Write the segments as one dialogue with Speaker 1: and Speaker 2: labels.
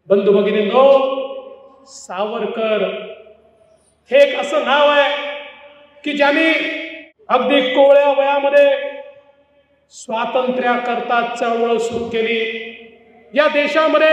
Speaker 1: बंधू भगिनींनो, सावरकर हे एक असं नाव आहे की ज्यांनी अगदी कोवळ्या वयामध्ये स्वातंत्र्याकरता चळवळ सुरू केली। या देशामध्ये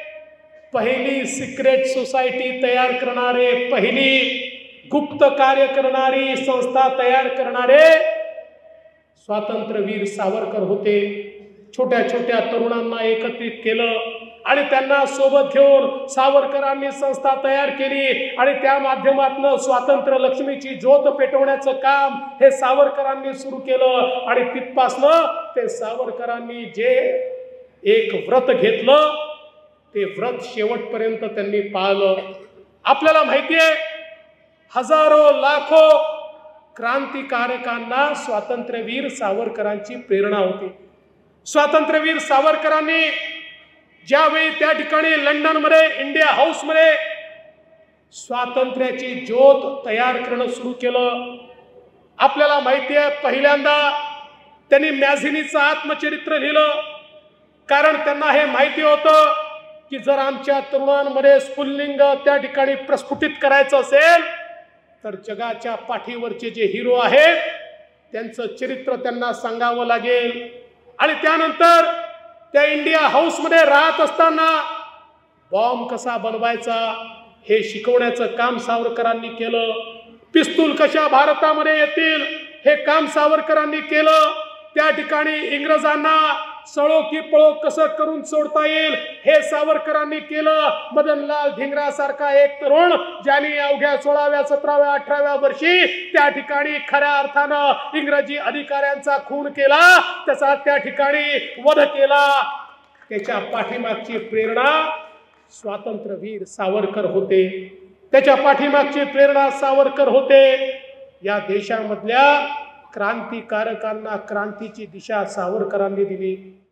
Speaker 1: पहिली सिक्रेट सोसायटी तयार करणारे, पहिली गुप्त कार्य करणारी संस्था तयार करणारे स्वातंत्र्यवीर सावरकर होते। छोट्या छोट्या तरुणांना एकत्रित केलं आणि त्यांना सोबत घेऊन सावरकरांनी संस्था तयार केली आणि त्या माध्यमातून स्वातंत्र्य लक्ष्मीची ज्योत पेटवण्याचं काम हे सावरकरांनी सुरू केलं। आणि तिथपासनं ते सावरकरांनी जे एक व्रत घेतलं ते व्रत शेवटपर्यंत त्यांनी पाळलं। आपल्याला माहिती आहे, हजारो लाखो क्रांतिकारकांना स्वातंत्र्यवीर सावरकरांची प्रेरणा होती। स्वातंत्र्यवीर सावरकरांनी ज्यावेळी त्या ठिकाणी लंडनमध्ये इंडिया हाऊसमध्ये स्वातंत्र्याची ज्योत तयार करणं सुरू केलं। आपल्याला माहिती आहे, पहिल्यांदा त्यांनी मॅझिनीचं आत्मचरित्र लिहिलं, कारण त्यांना हे माहिती होतं की जर आमच्या तरुणांमध्ये स्फुल्लिंग त्या ठिकाणी प्रस्फुटित करायचं असेल तर जगाच्या पाठीवरचे जे हिरो आहेत त्यांचं चरित्र त्यांना सांगावं लागेल। आणि त्यानंतर त्या इंडिया हाऊसमध्ये राहत असताना बॉम्ब कसा बनवायचा हे शिकवण्याचं काम सावरकरांनी केलं। पिस्तूल कशा भारतामध्ये येतील हे काम सावरकरांनी केलं। त्या ठिकाणी इंग्रजांना सळो की पळो कसं करून सोडता येईल हे सावरकरांनी केलं। मदनलाल धिंगरासारखा एक तरुण ज्यांनी अवघ्या 16व्या 17व्या 18व्या वर्षी त्या ठिकाणी खऱ्या अर्थानं इंग्रजी अधिकाऱ्यांचा खून केला, त्याचा त्या ठिकाणी वध केला, त्याच्या पाठीमागची प्रेरणा स्वातंत्र्यवीर सावरकर होते। त्याच्या पाठीमागची प्रेरणा सावरकर होते। या देशामधल्या क्रांतिकारकांना क्रांतीची दिशा सावरकरांनी दिली।